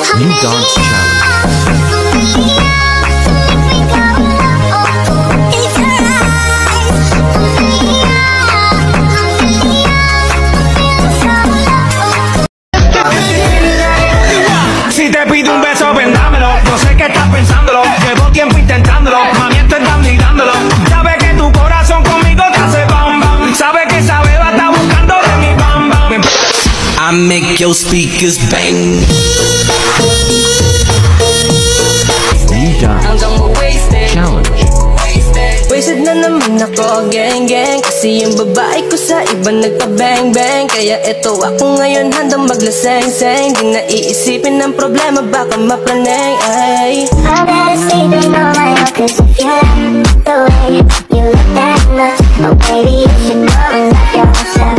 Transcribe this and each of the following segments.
New dance challenge. Si te pido un beso, ven dámelo. No sé qué estás pensándolo. Llevo tiempo intentándolo. Mami, esto es dando y dándolo. Sabe que tu corazón conmigo te hace bam bam. Sabe que esa beba está buscando de mi bam bam. I make your speakers bang. New dance challenge. Wasted na naman ako, gang gang. Kasi yung babae ko sa iba nagpa-bang bang. Kaya eto ako ngayon handang maglaseng-seng. Di na iisipin ng problema, baka mapraneng ay. I better sleep in all my heart, 'cause if you like the way you look that much, oh baby you should go and love yourself.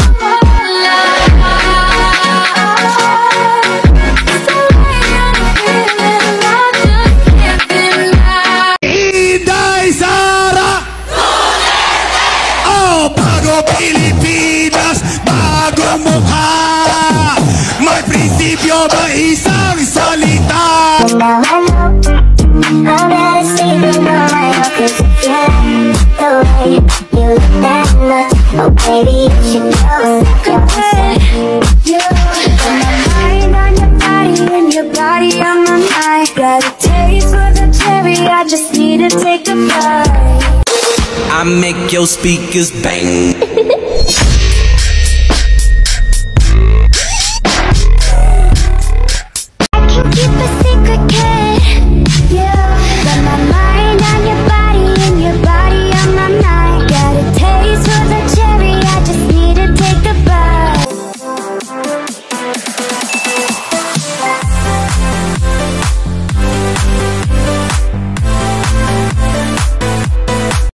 Pilipinas, bagong mukha. May prinsipyo ba isang salita? And now I know I better sleep in all my heart, 'cause if you like the way you look that much, oh baby you should go and love yourself. You got my mind on your body and your body on my mind. Got a taste for the cherry, I just need to take a bite. I make your speakers bang.